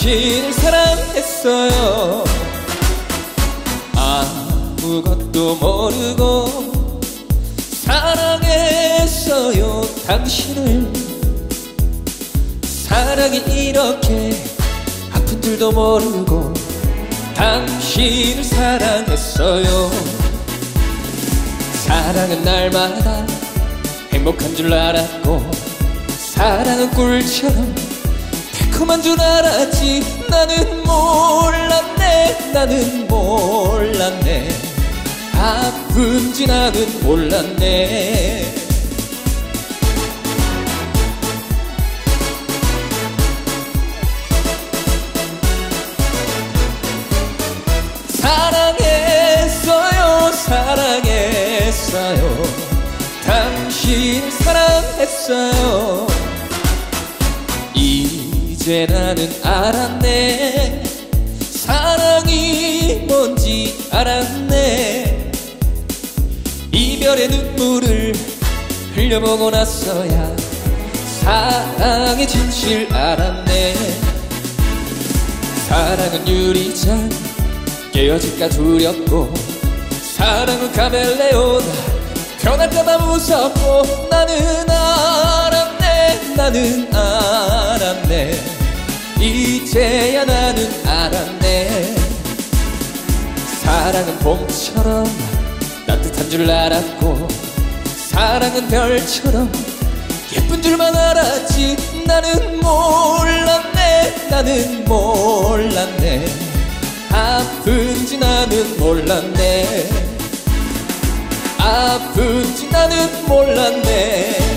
당신을 사랑했어요. 아무것도 모르고 사랑했어요. 당신을. 사랑이 이렇게 아픈 줄도 모르고 당신을 사랑했어요. 사랑은 날마다 행복한 줄 알았고 사랑은 꿀처럼 달콤한 줄 알았지. 나는 몰랐네. 나는 몰랐네. 아픈지 나는 몰랐네. 사랑했어요. 사랑했어요. 당신을 사랑했어요. 이제 나는 알았네. 사랑이 뭔지 알았네. 이별의 눈물을 흘려보고 나서야 사랑의 진실 알았네. 사랑은 유리잔 깨어질까 두렵고 사랑은 카멜레온 변할까봐 무섭고 나는 알았네. 나는 알았네. 이제야 나는 알았네. 사랑은 봄처럼 따뜻한 줄 알았고 사랑은 별처럼 예쁜 줄만 알았지. 나는 몰랐네. 나는 몰랐네. 아픈지 나는 몰랐네. 아픈지 나는 몰랐네.